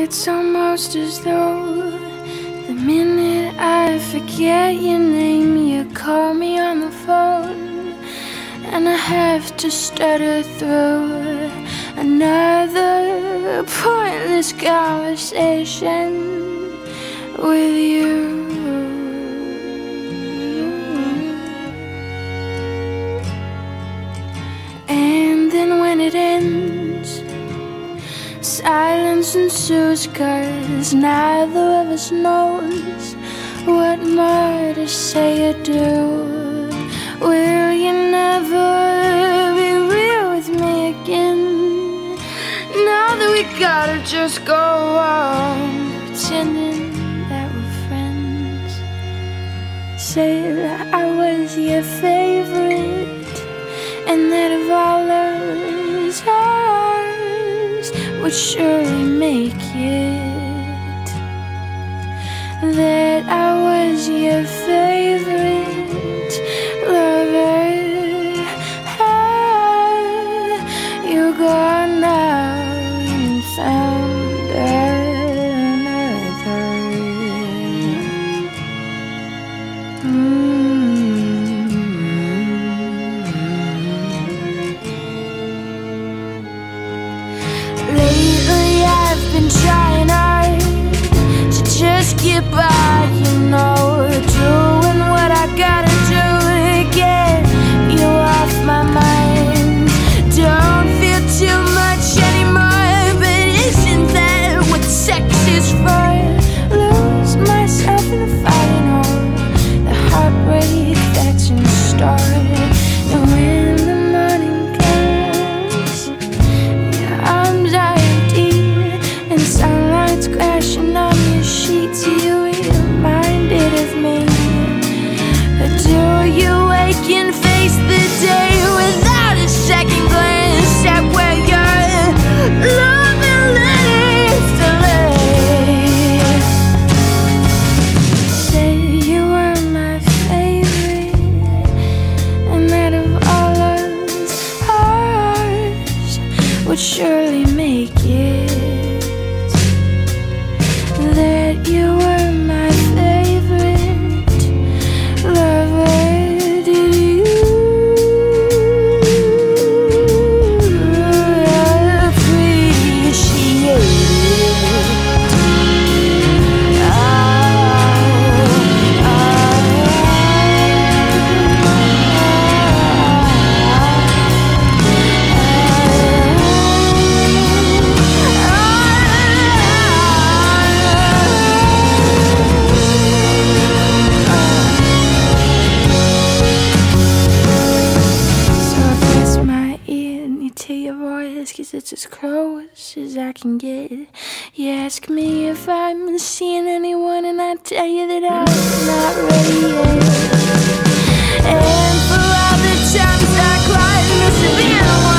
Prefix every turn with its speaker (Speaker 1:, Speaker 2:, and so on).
Speaker 1: It's almost as though the minute I forget your name, you call me on the phone, and I have to stutter through another pointless conversation with you. And then when it ends, silence ensues, 'cause neither of us knows what more to say or do. Will you never be real with me again? Now that we gotta just go on pretending that we're friends. Say that I was your favorite, and that of all ours, ours would surely make it. That I was your favorite lover. You're gone now and found another. Lately I've been trying hard to just get by, you know, doing what I gotta do to get you off my mind. Don't feel too much anymore, but isn't that what sex is for? Lose myself in the fighting hole, the heartbreak that's in store. And when the morning comes, your arms are empty and sunlight's crashing on your sheets. You reminded of me. But do you wake and face the day without a second glance at where your love and letters to lay? Say you were my favorite, and that of all us, ours would surely make it. That you were my favorite lover. Did you appreciate it? To your voice, 'cause it's as close as I can get. You ask me if I'm seeing anyone, and I tell you that I'm not ready yet. And for all the times I cried, this has been one.